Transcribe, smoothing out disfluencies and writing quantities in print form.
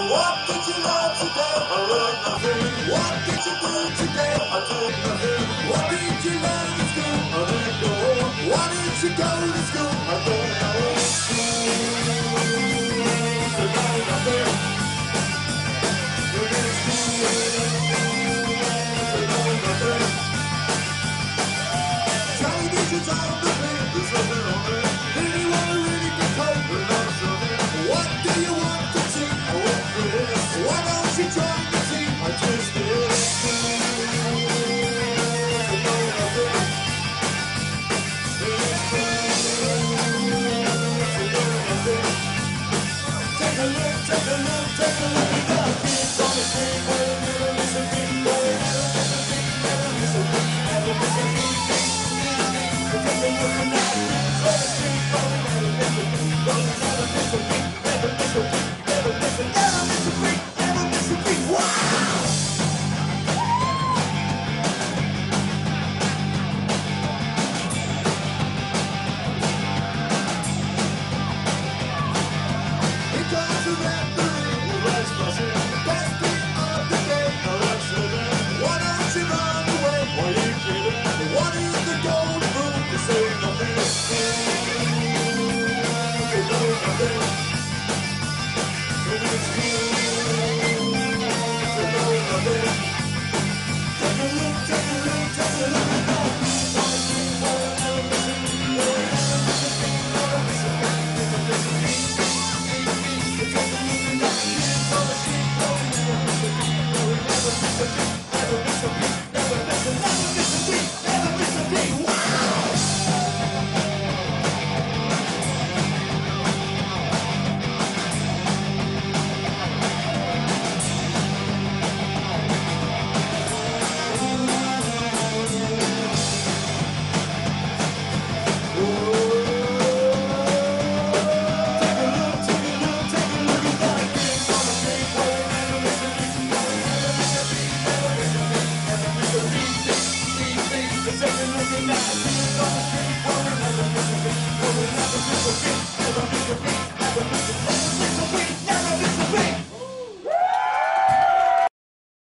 What did you learn today? I learned nothing. What did you do today? I did nothing. What did you learn at school? I didn't go home. Why did you go to school? I don't know. I know nothing. Within school, I know nothing. Television's on the thing. There's nothing on it. Anyone really get paid? There's nothing. What do you want to see? I want this. Why don't you try to see? I just did. I know nothing. Take a look, take a look, take a look at the kids on the street. Well, never miss a beat, boy. Never miss a beat, never miss a beat. Take a look at the kids on the street. Well, never miss a beat, boy. Never miss a beat, never miss a beat, never miss a beat, never miss a beat. Wow! Here comes the referee, the race buzzing. Best beat of the day, no accident. Why don't you run away? Why you kidding? What is the golden rule? To say nothing. To know nothing. When it's cool, to know nothing. Take a look, take a look, take a look at that. On the street, boy, never miss a beat, boy. Never miss a beat, never miss a beat, never miss a beat. Take a look at that kids on the street, boy. Never miss a beat, boy. Never miss a beat, never miss a beat, never miss a beat, never miss a beat. Wow! Take a look at that.